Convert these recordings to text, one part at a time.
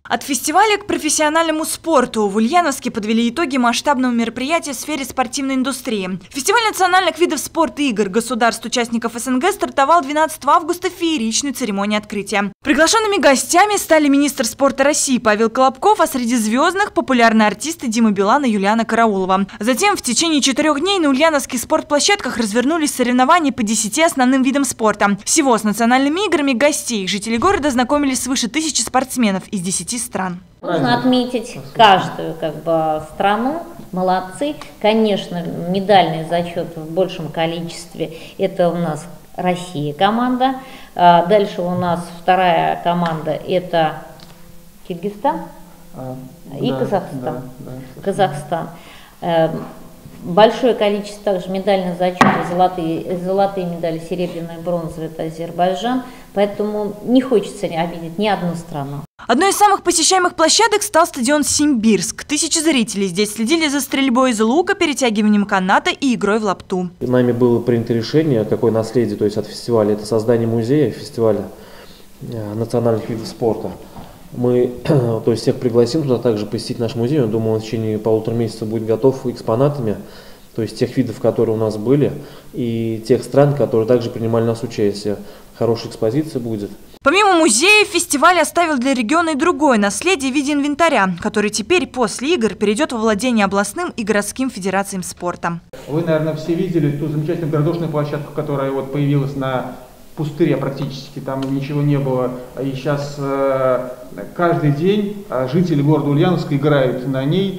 От фестиваля к профессиональному спорту в Ульяновске подвели итоги масштабного мероприятия в сфере спортивной индустрии. Фестиваль национальных видов спорта и игр государств-участников СНГ стартовал 12 августа в фееричной церемонии открытия. Приглашенными гостями стали министр спорта России Павел Колобков, а среди звездных – популярные артисты Дима Билан и Юлиана Караулова. Затем в течение 4 дней на ульяновских спортплощадках развернулись соревнования по 10 основным видам спорта. Всего с национальными играми гостей жители города знакомились свыше 1000 спортсменов из 10 стран. Нужно отметить каждую страну. Молодцы. Конечно, медальный зачет в большем количестве. Это у нас Россия команда. Дальше у нас вторая команда – это Киргизстан и Казахстан. Казахстан. Большое количество также медальных зачетов, золотые медали, серебряные, бронзовые – это Азербайджан. Поэтому не хочется обидеть ни одну страну. Одной из самых посещаемых площадок стал стадион Симбирск. 1000 зрителей здесь следили за стрельбой из лука, перетягиванием каната и игрой в лапту. Нами было принято решение, какое наследие, то есть от фестиваля, это создание музея, фестиваля национальных видов спорта. Мы, то есть, всех пригласим туда также посетить наш музей. Я думаю, он в течение 1,5 месяца будет готов экспонатами, то есть тех видов, которые у нас были, и тех стран, которые также принимали у нас участие. Хорошая экспозиция будет. Помимо музея, фестиваль оставил для региона и другое наследие в виде инвентаря, который теперь после игр перейдет во владение областным и городским федерациям спорта. Вы, наверное, все видели ту замечательную городошную площадку, которая появилась на пустыре практически, там ничего не было. И сейчас каждый день жители города Ульяновска играют на ней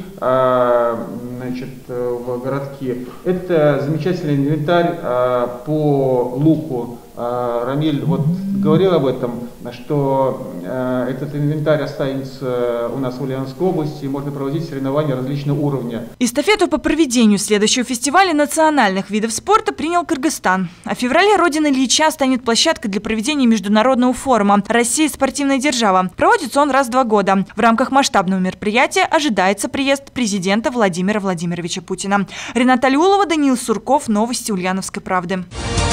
в городке. Это замечательный инвентарь по луку. Рамиль говорил об этом, что этот инвентарь останется у нас в Ульяновской области, и можно проводить соревнования различного уровня. Эстафету по проведению следующего фестиваля национальных видов спорта принял Кыргызстан. А в феврале родина Ильича станет площадкой для проведения международного форума «Россия – спортивная держава». Проводится он раз в 2 года. В рамках масштабного мероприятия ожидается приезд президента Владимира Владимировича Путина. Рената Алиулова, Даниил Сурков. Новости Ульяновской правды.